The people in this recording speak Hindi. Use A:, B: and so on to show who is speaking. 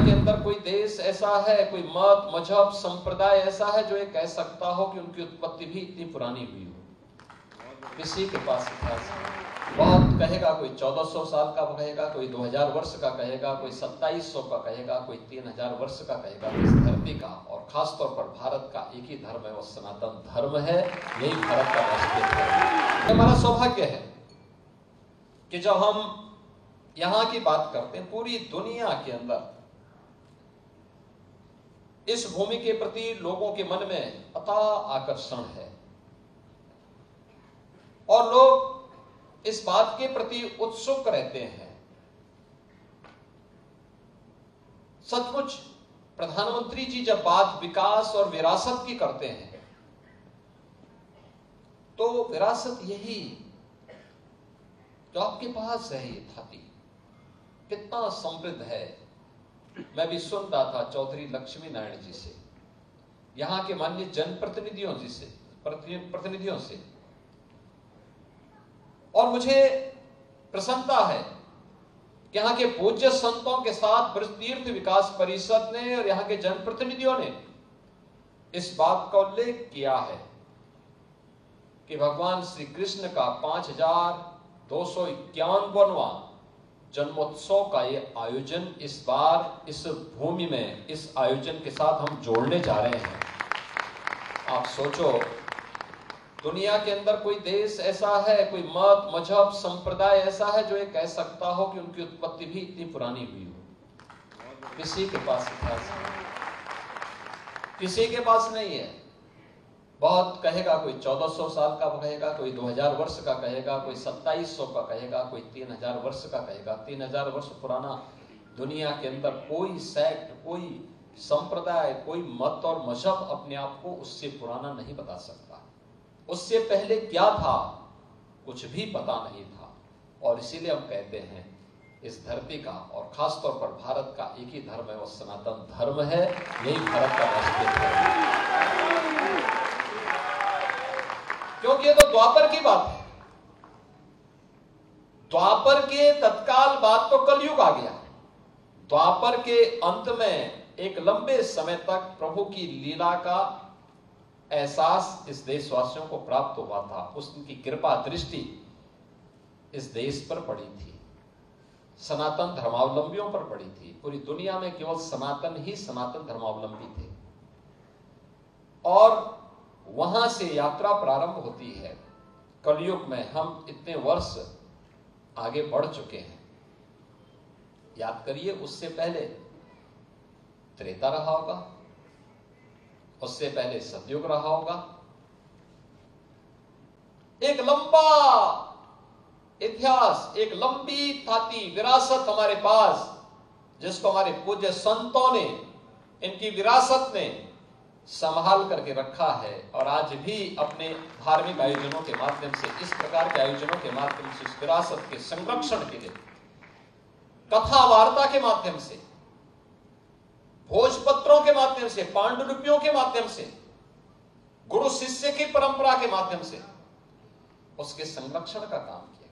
A: के अंदर कोई देश ऐसा है, कोई मत, मजहब, संप्रदाय ऐसा है जो ये कह सकता हो कि उनकी उत्पत्ति भी इतनी पुरानी हुई हो? किसी के पास इतिहास नहीं। बहुत कहेगा, कोई 1400 साल का कहेगा, कोई 2000 वर्ष का कहेगा, कोई 2700 का कहेगा, कोई 3000 वर्ष का कहेगा। इस धरती का और खासतौर पर भारत का एक ही धर्म है, वो सनातन धर्म है। यही भारत का राष्ट्रीय धर्म है। हमारा सौभाग्य है कि जब हम यहां की बात करते हैं, पूरी दुनिया के अंदर इस भूमि के प्रति लोगों के मन में अथाह आकर्षण है और लोग इस बात के प्रति उत्सुक रहते हैं। सचमुच प्रधानमंत्री जी जब बात विकास और विरासत की करते हैं तो विरासत यही जो आपके पास है, ये धरती कितना समृद्ध है। मैं भी सुन रहा था चौधरी लक्ष्मी नारायण जी से, यहां के माननीय प्रतिनिधियों से, और मुझे प्रसन्नता है कि यहाँ के पूज्य संतों के साथ ब्रज तीर्थ विकास परिषद ने और यहाँ के जनप्रतिनिधियों ने इस बात का उल्लेख किया है कि भगवान श्री कृष्ण का 5251वां जन्मोत्सव का ये आयोजन इस बार इस भूमि में इस आयोजन के साथ हम जोड़ने जा रहे हैं। आप सोचो, दुनिया के अंदर कोई देश ऐसा है, कोई मत, मजहब, संप्रदाय ऐसा है जो ये कह सकता हो कि उनकी उत्पत्ति भी इतनी पुरानी हुई हो? किसी के पास इतिहास नहीं, किसी के पास नहीं है। बहुत कहेगा, कोई 1400 साल का कहेगा, कोई 2000 वर्ष का कहेगा, कोई 2700 का कहेगा, कोई 3000 वर्ष का कहेगा। 3000 वर्ष पुराना दुनिया के अंदर कोई सेक्ट, कोई संप्रदाय, कोई मत और मजहब अपने आप को उससे पुराना नहीं बता सकता। उससे पहले क्या था कुछ भी पता नहीं था। और इसीलिए हम कहते हैं इस धरती का और खासतौर पर भारत का एक ही धर्म है, वो सनातन धर्म है। यही भारत का राष्ट्रीय धर्म है। क्योंकि ये तो द्वापर की बात है। द्वापर के तत्काल बाद तो कलयुग आ गया। द्वापर के अंत में एक लंबे समय तक प्रभु की लीला का एहसास इस देशवासियों को प्राप्त हुआ था। उसकी कृपा दृष्टि इस देश पर पड़ी थी, सनातन धर्मावलंबियों पर पड़ी थी। पूरी दुनिया में केवल सनातन ही सनातन धर्मावलंबी थे। और वहां से यात्रा प्रारंभ होती है। कलयुग में हम इतने वर्ष आगे बढ़ चुके हैं। याद करिए, उससे पहले त्रेता रहा होगा, उससे पहले सतयुग रहा होगा। एक लंबा इतिहास, एक लंबी थाती विरासत हमारे पास, जिसको हमारे पूज्य संतों ने, इनकी विरासत ने संभाल करके रखा है। और आज भी अपने धार्मिक आयोजनों के माध्यम से, इस प्रकार के आयोजनों के माध्यम से इस विरासत के संरक्षण के लिए, कथा वार्ता के माध्यम से, भोजपत्रों के माध्यम से, पांडुलिपियों के माध्यम से, गुरु शिष्य की परंपरा के माध्यम से उसके संरक्षण का काम